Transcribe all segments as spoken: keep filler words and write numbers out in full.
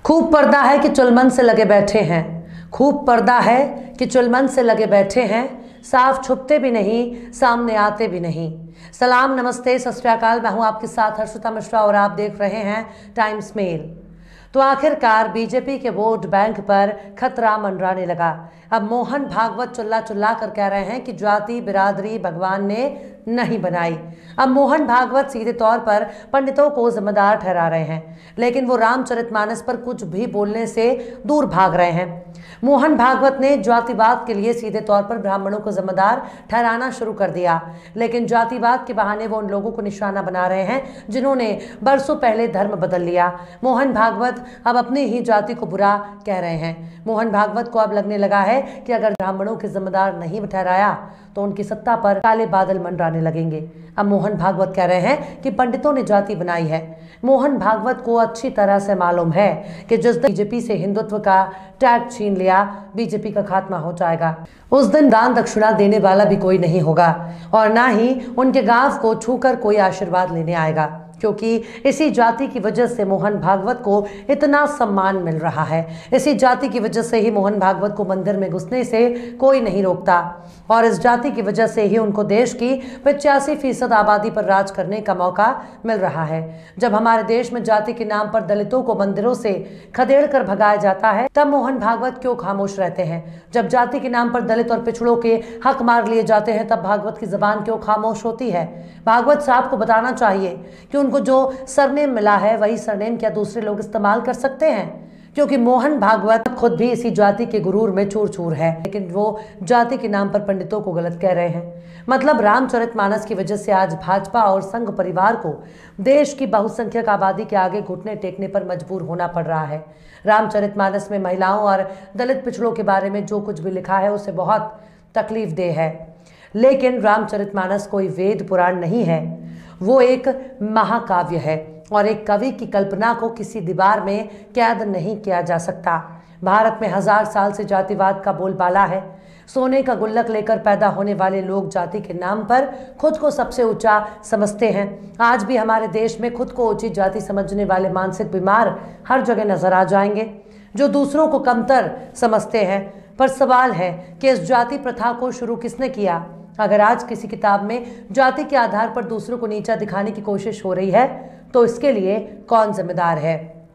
खूब पर्दा है कि चुलमन से लगे बैठे हैं, खूब पर्दा है कि चुलमन से लगे बैठे हैं, साफ छुपते भी नहीं, सामने आते भी नहीं। सलाम, नमस्ते, सत श्री अकाल। मैं हूं आपके साथ हर्षिता मिश्रा और आप देख रहे हैं टाइम्स मेल। तो आखिरकार बीजेपी के वोट बैंक पर खतरा मंडराने लगा। अब मोहन भागवत चिल्ला चिल्ला कर कह रहे हैं कि जाति बिरादरी भगवान ने नहीं बनाई। अब मोहन भागवत सीधे तौर पर पंडितों को जिम्मेदार ठहरा रहे हैं, लेकिन वो रामचरितमानस पर कुछ भी बोलने से दूर भाग रहे हैं। मोहन भागवत ने जातिवाद के लिए सीधे तौर पर ब्राह्मणों को जिम्मेदार ठहराना शुरू कर दिया, लेकिन जातिवाद के बहाने वो उन लोगों को निशाना बना रहे हैं जिन्होंने बरसों पहले धर्म बदल लिया। मोहन भागवत अब अपनी ही जाति को बुरा कह रहे हैं। मोहन भागवत को अब लगने लगा है कि अगर ब्राह्मणों के जिम्मेदार नहीं ठहराया तो उनकी सत्ता पर काले बादल मंडराने लगेंगे। अब मोहन भागवत कह रहे हैं कि पंडितों ने जाति बनाई है। मोहन भागवत को अच्छी तरह से मालूम है कि जिस दिन बीजेपी से हिंदुत्व का टैग छीन लिया, बीजेपी का खात्मा हो जाएगा। उस दिन दान दक्षिणा देने वाला भी कोई नहीं होगा और ना ही उनके गांव को छूकर कोई आशीर्वाद लेने आएगा, क्योंकि इसी जाति की वजह से मोहन भागवत को इतना सम्मान मिल रहा है। इसी जाति की वजह से ही मोहन भागवत को मंदिर में घुसने से कोई नहीं रोकता और इस जाति की वजह से ही उनको देश की पचासी फीसद आबादी पर राज करने का मौका मिल रहा है। जब हमारे देश में जाति के नाम पर दलितों को मंदिरों से खदेड़ कर भगाया जाता है, तब मोहन भागवत क्यों खामोश रहते हैं? जब जाति के नाम पर दलित और पिछड़ों के हक मार लिए जाते हैं, तब भागवत की जबान क्यों खामोश होती है? भागवत साहब को बताना चाहिए कि उनको जो सरनेम मिला है वही सरनेम क्या दूसरे लोग इस्तेमाल कर सकते हैं? क्योंकि मोहन भागवत खुद भी इसी जाति के गुरूर में चूर चूर है, लेकिन वो जाति के नाम पर पंडितों को गलत कह रहे हैं। मतलब रामचरितमानस की वजह से आज भाजपा और संघ परिवार को देश की बहुसंख्यक आबादी के आगे घुटने टेकने पर मजबूर होना पड़ रहा है। रामचरितमानस में महिलाओं और दलित पिछड़ों के बारे में जो कुछ भी लिखा है उसे बहुत तकलीफ दे है, लेकिन रामचरितमानस कोई वेद पुराण नहीं है, वो एक महाकाव्य है और एक कवि की कल्पना को किसी दीवार में कैद नहीं किया जा सकता। भारत में हजार साल से जातिवाद का बोलबाला है। सोने का गुल्लक लेकर पैदा होने वाले लोग जाति के नाम पर खुद को सबसे ऊंचा समझते हैं। आज भी हमारे देश में खुद को ऊंची जाति समझने वाले मानसिक बीमार हर जगह नजर आ जाएंगे, जो दूसरों को कमतर समझते हैं। पर सवाल है कि इस जाति प्रथा को शुरू किसने किया? अगर आज किसी किताब में जाति के आधार पर दूसरों को नीचा दिखाने की कोशिश हो रही है तो इसके लिए कौन जिम्मेदार है?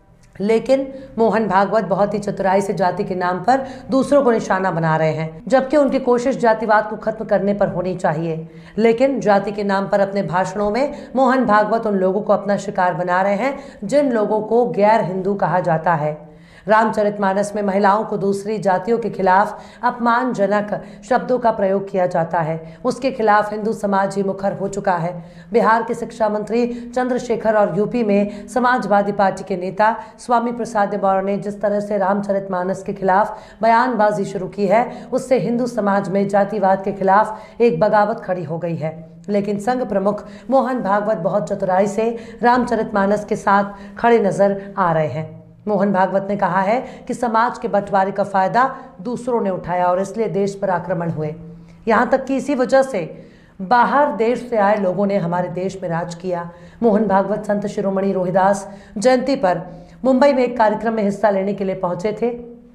लेकिन मोहन भागवत बहुत ही चतुराई से जाति के नाम पर दूसरों को निशाना बना रहे हैं, जबकि उनकी कोशिश जातिवाद को खत्म करने पर होनी चाहिए। लेकिन जाति के नाम पर अपने भाषणों में मोहन भागवत उन लोगों को अपना शिकार बना रहे हैं जिन लोगों को गैर हिंदू कहा जाता है। रामचरितमानस में महिलाओं को दूसरी जातियों के खिलाफ अपमानजनक शब्दों का प्रयोग किया जाता है। उसके खिलाफ हिंदू समाज ही मुखर हो चुका है। बिहार के शिक्षा मंत्री चंद्रशेखर और यूपी में समाजवादी पार्टी के नेता स्वामी प्रसाद मौर्य ने जिस तरह से रामचरितमानस के खिलाफ बयानबाजी शुरू की है, उससे हिंदू समाज में जातिवाद के खिलाफ एक बगावत खड़ी हो गई है। लेकिन संघ प्रमुख मोहन भागवत बहुत चतुराई से रामचरितमानस के साथ खड़े नजर आ रहे हैं। मोहन भागवत ने कहा है कि समाज के बंटवारे का फायदा दूसरों ने उठाया और इसलिए देश पर आक्रमण हुए। यहाँ तक कि इसी वजह से बाहर देश से आए लोगों ने हमारे देश में राज किया। मोहन भागवत संत शिरोमणि रोहिदास जयंती पर मुंबई में एक कार्यक्रम में हिस्सा लेने के लिए पहुंचे थे।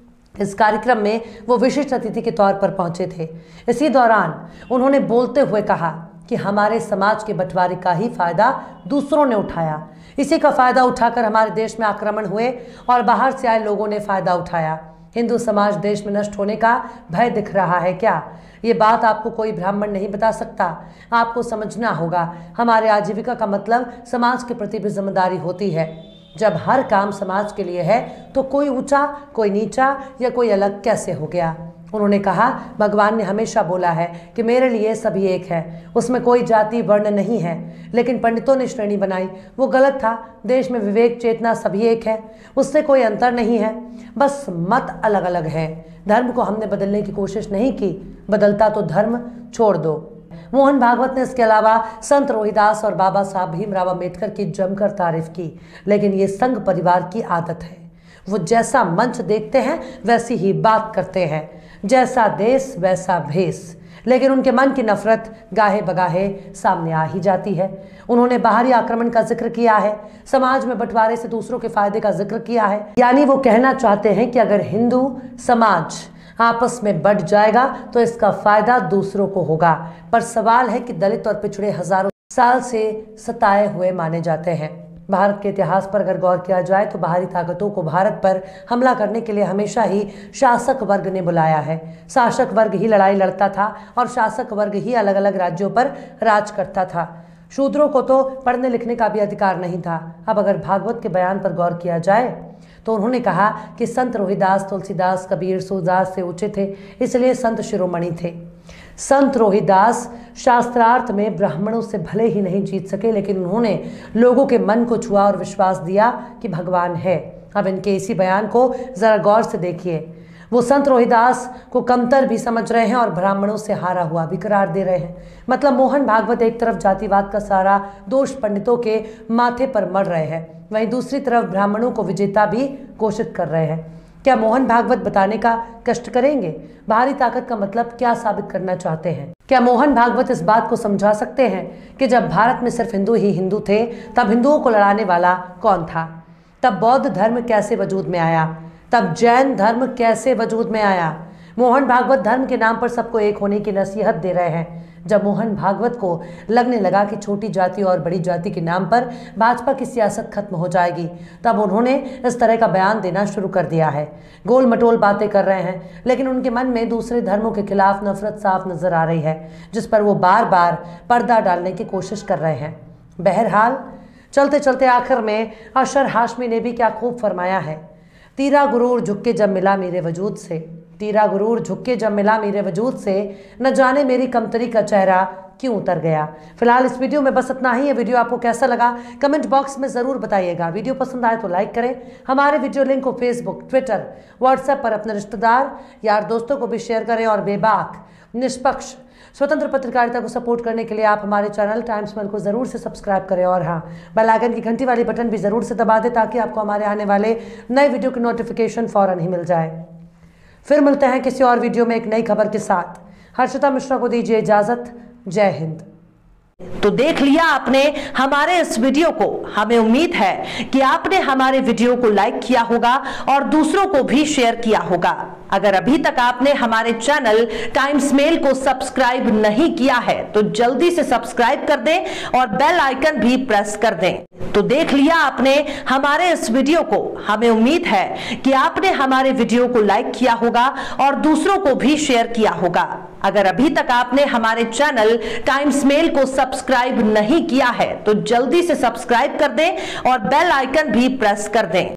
इस कार्यक्रम में वो विशिष्ट अतिथि के तौर पर पहुंचे थे। इसी दौरान उन्होंने बोलते हुए कहा कि हमारे समाज के बंटवारे का ही फायदा दूसरों ने उठाया। इसी का फायदा उठाकर हमारे देश में आक्रमण हुए और बाहर से आए लोगों ने फायदा उठाया। हिंदू समाज देश में नष्ट होने का भय दिख रहा है क्या? ये बात आपको कोई ब्राह्मण नहीं बता सकता। आपको समझना होगा, हमारे आजीविका का मतलब समाज के प्रति भी जिम्मेदारी होती है। जब हर काम समाज के लिए है तो कोई ऊंचा, कोई नीचा या कोई अलग कैसे हो गया? उन्होंने कहा, भगवान ने हमेशा बोला है कि मेरे लिए सभी एक है, उसमें कोई जाति वर्ण नहीं है, लेकिन पंडितों ने श्रेणी बनाई, वो गलत था। देश में विवेक चेतना सभी एक है, उससे कोई अंतर नहीं है, बस मत अलग अलग है। धर्म को हमने बदलने की कोशिश नहीं की, बदलता तो धर्म छोड़ दो। मोहन भागवत ने इसके अलावा संत रोहिदास और बाबा साहब भीमराव अंबेडकर की जमकर तारीफ की, लेकिन ये संघ परिवार की आदत है। वो जैसा मंच देखते हैं वैसी ही बात करते हैं, जैसा देश वैसा भेष। लेकिन उनके मन की नफरत गाहे बगाहे सामने आ ही जाती है। उन्होंने बाहरी आक्रमण का जिक्र किया है, समाज में बंटवारे से दूसरों के फायदे का जिक्र किया है। यानी वो कहना चाहते हैं कि अगर हिंदू समाज आपस में बढ़ जाएगा तो इसका फायदा दूसरों को होगा। पर सवाल है कि दलित और पिछड़े हजारों साल से सताए हुए माने जाते हैं। भारत के इतिहास पर अगर गौर किया जाए तो बाहरी ताकतों को भारत पर हमला करने के लिए हमेशा ही शासक वर्ग ने बुलाया है। शासक वर्ग ही लड़ाई लड़ता था और शासक वर्ग ही अलग अलग राज्यों पर राज करता था। शूद्रों को तो पढ़ने लिखने का भी अधिकार नहीं था। अब अगर भागवत के बयान पर गौर किया जाए तो उन्होंने कहा कि संत रोहिदास, तुलसीदास, कबीर, सूरदास से ऊंचे थे, इसलिए संत शिरोमणि थे। संत रोहिदास शास्त्रार्थ में ब्राह्मणों से भले ही नहीं जीत सके, लेकिन उन्होंने लोगों के मन को छुआ और विश्वास दिया कि भगवान है। अब इनके इसी बयान को जरा गौर से देखिए। वो संत रोहिदास को कमतर भी समझ रहे हैं और ब्राह्मणों से हारा हुआ भी करार दे रहे हैं। मतलब मोहन भागवत एक तरफ जातिवाद का सारा दोष पंडितों के माथे पर मढ़ रहे हैं, वहीं दूसरी तरफ ब्राह्मणों को विजेता भी घोषित कर रहे हैं। क्या मोहन भागवत बताने का कष्ट करेंगे? बाहरी ताकत का मतलब क्या साबित करना चाहते हैं? क्या मोहन भागवत इस बात को समझा सकते हैं कि जब भारत में सिर्फ हिंदू ही हिंदू थे तब हिंदुओं को लड़ाने वाला कौन था? तब बौद्ध धर्म कैसे वजूद में आया? तब जैन धर्म कैसे वजूद में आया? मोहन भागवत धर्म के नाम पर सबको एक होने की नसीहत दे रहे हैं। जब मोहन भागवत को लगने लगा कि छोटी जाति और बड़ी जाति के नाम पर भाजपा की सियासत खत्म हो जाएगी, तब उन्होंने इस तरह का बयान देना शुरू कर दिया है। गोल मटोल बातें कर रहे हैं, लेकिन उनके मन में दूसरे धर्मों के खिलाफ नफरत साफ नजर आ रही है, जिस पर वो बार बार पर्दा डालने की कोशिश कर रहे हैं। बहरहाल चलते चलते आखिर में अशर हाशमी ने भी क्या खूब फरमाया है। तीरा गुरूर झुक के जब मिला मेरे वजूद से, तीरा गुरूर झुक के जब मिला मेरे वजूद से, न जाने मेरी कमतरी का चेहरा क्यों उतर गया। फिलहाल इस वीडियो में बस इतना ही है। वीडियो आपको कैसा लगा कमेंट बॉक्स में ज़रूर बताइएगा। वीडियो पसंद आए तो लाइक करें। हमारे वीडियो लिंक को फेसबुक, ट्विटर, व्हाट्सएप पर अपने रिश्तेदार यार दोस्तों को भी शेयर करें और बेबाक, निष्पक्ष, स्वतंत्र पत्रकारिता को सपोर्ट करने के लिए आप हमारे चैनल टाइम्स मेल को ज़रूर से सब्सक्राइब करें और हाँ, बेल आइकन की घंटी वाली बटन भी ज़रूर से दबा दें ताकि आपको हमारे आने वाले नए वीडियो की नोटिफिकेशन फ़ौरन ही मिल जाए। फिर मिलते हैं किसी और वीडियो में एक नई खबर के साथ। हर्षिता मिश्रा को दीजिए इजाजत। जय हिंद। तो देख लिया आपने हमारे इस वीडियो को। हमें उम्मीद है कि आपने हमारे वीडियो को लाइक किया होगा और दूसरों को भी शेयर किया होगा। अगर अभी तक आपने हमारे चैनल टाइम्स मेल को सब्सक्राइब नहीं किया है तो जल्दी से सब्सक्राइब कर दें और बेल आइकन भी प्रेस कर दें। तो देख लिया आपने हमारे इस वीडियो को। हमें उम्मीद है कि आपने हमारे वीडियो को लाइक किया होगा और दूसरों को भी शेयर किया होगा। अगर अभी तक आपने हमारे चैनल टाइम्स मेल को सब्सक्राइब नहीं किया है तो जल्दी से सब्सक्राइब कर दें और बेल आइकन भी प्रेस कर दें।